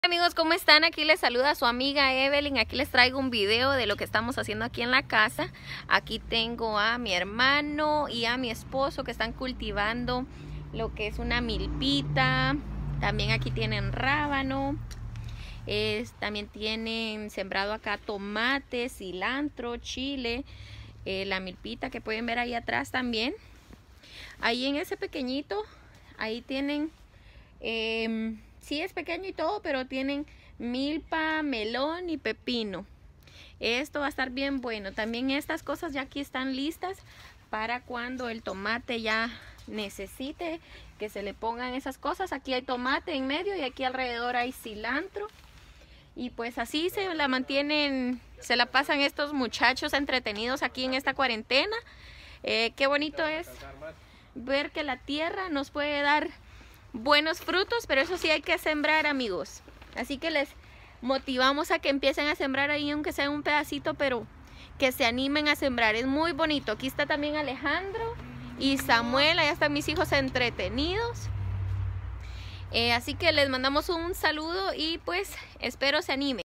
Amigos, ¿cómo están? Aquí les saluda su amiga Evelyn. Aquí les traigo un video de lo que estamos haciendo aquí en la casa. Aquí tengo a mi hermano y a mi esposo que están cultivando lo que es una milpita. También aquí tienen rábano. También tienen sembrado acá tomate, cilantro, chile. La milpita que pueden ver ahí atrás también. Ahí en ese pequeñito, ahí tienen... sí es pequeño y todo, pero tienen milpa, melón y pepino. Esto va a estar bien bueno. También estas cosas ya aquí están listas para cuando el tomate ya necesite que se le pongan esas cosas. Aquí hay tomate en medio y aquí alrededor hay cilantro. Y pues así se la mantienen, se la pasan estos muchachos entretenidos aquí en esta cuarentena. Qué bonito es ver que la tierra nos puede dar buenos frutos, pero eso sí hay que sembrar, amigos. Así que les motivamos a que empiecen a sembrar ahí, aunque sea un pedacito, pero que se animen a sembrar. Es muy bonito. Aquí está también Alejandro y Samuel. Allá están mis hijos entretenidos. Así que les mandamos un saludo y pues espero se animen.